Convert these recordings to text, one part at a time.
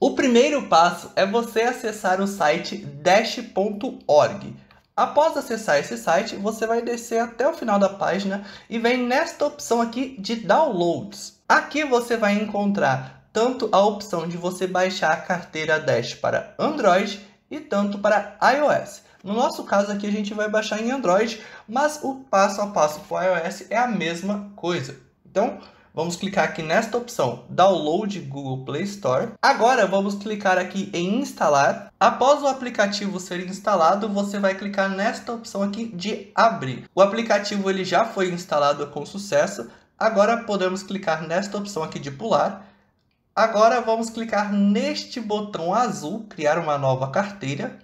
O primeiro passo é você acessar o site dash.org. Após acessar esse site, você vai descer até o final da página e vem nesta opção aqui de Downloads. Aqui você vai encontrar tanto a opção de você baixar a carteira Dash para Android e tanto para iOS. No nosso caso aqui a gente vai baixar em Android, mas o passo a passo para o iOS é a mesma coisa. Então, vamos clicar aqui nesta opção, Download Google Play Store. Agora vamos clicar aqui em instalar. Após o aplicativo ser instalado, você vai clicar nesta opção aqui de abrir. O aplicativo ele já foi instalado com sucesso. Agora podemos clicar nesta opção aqui de pular. Agora vamos clicar neste botão azul, criar uma nova carteira.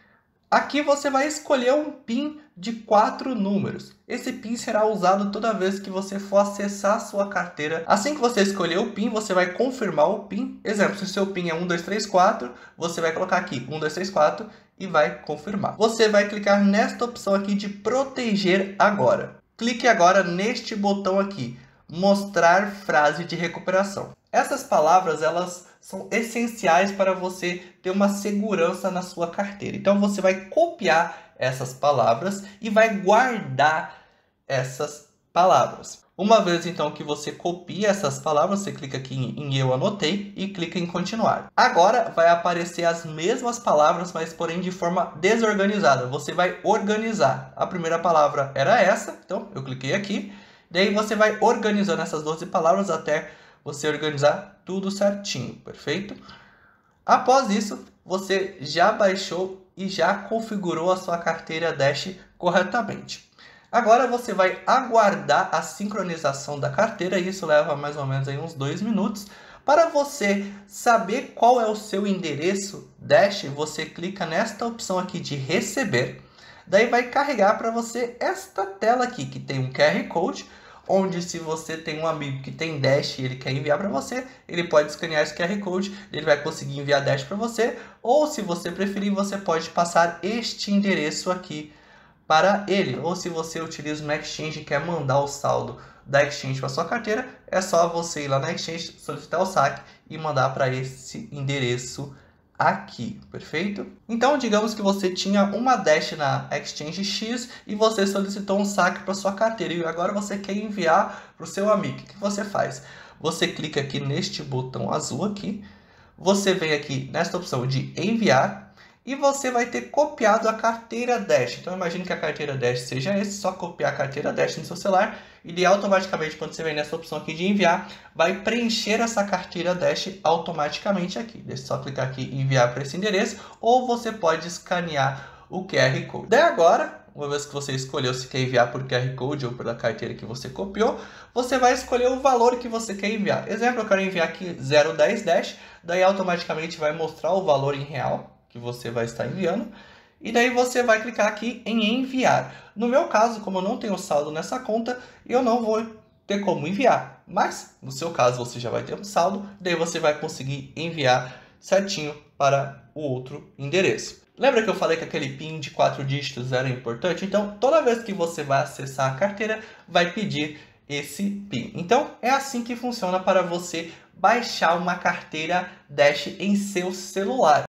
Aqui você vai escolher um PIN de 4 números. Esse PIN será usado toda vez que você for acessar a sua carteira. Assim que você escolher o PIN, você vai confirmar o PIN. Exemplo, se o seu PIN é 1234, você vai colocar aqui 1234 e vai confirmar. Você vai clicar nesta opção aqui de proteger agora. Clique agora neste botão aqui, mostrar frase de recuperação. Essas palavras, elas são essenciais para você ter uma segurança na sua carteira. Então, você vai copiar essas palavras e vai guardar essas palavras. Uma vez, então, que você copia essas palavras, você clica aqui em Eu Anotei e clica em Continuar. Agora, vai aparecer as mesmas palavras, mas, porém, de forma desorganizada. Você vai organizar. A primeira palavra era essa, então, eu cliquei aqui. Daí, você vai organizando essas 12 palavras até você organizar tudo certinho, perfeito? Após isso, você já baixou e já configurou a sua carteira Dash corretamente. Agora você vai aguardar a sincronização da carteira, e isso leva mais ou menos aí uns 2 minutos. Para você saber qual é o seu endereço Dash, você clica nesta opção aqui de receber. Daí vai carregar para você esta tela aqui, que tem um QR Code, onde se você tem um amigo que tem Dash e ele quer enviar para você, ele pode escanear esse QR Code, ele vai conseguir enviar Dash para você, ou se você preferir, você pode passar este endereço aqui para ele, ou se você utiliza uma Exchange e quer mandar o saldo da Exchange para sua carteira, é só você ir lá na Exchange, solicitar o saque e mandar para esse endereço aqui, perfeito? Então, digamos que você tinha uma Dash na Exchange X e você solicitou um saque para sua carteira e agora você quer enviar para o seu amigo. O que você faz? Você clica aqui neste botão azul aqui, você vem aqui nesta opção de enviar e você vai ter copiado a carteira Dash. Então, imagine que a carteira Dash seja esse, só copiar a carteira Dash no seu celular e automaticamente, quando você vem nessa opção aqui de enviar, vai preencher essa carteira Dash automaticamente aqui. Deixa eu só clicar aqui em enviar para esse endereço, ou você pode escanear o QR Code. Daí agora, uma vez que você escolheu se quer enviar por QR Code ou pela carteira que você copiou, você vai escolher o valor que você quer enviar. Exemplo, eu quero enviar aqui 010 Dash, daí automaticamente vai mostrar o valor em real que você vai estar enviando. E daí você vai clicar aqui em enviar. No meu caso, como eu não tenho saldo nessa conta, eu não vou ter como enviar. Mas, no seu caso, você já vai ter um saldo, daí você vai conseguir enviar certinho para o outro endereço. Lembra que eu falei que aquele PIN de 4 dígitos era importante? Então, toda vez que você vai acessar a carteira, vai pedir esse PIN. Então, é assim que funciona para você baixar uma carteira Dash em seu celular.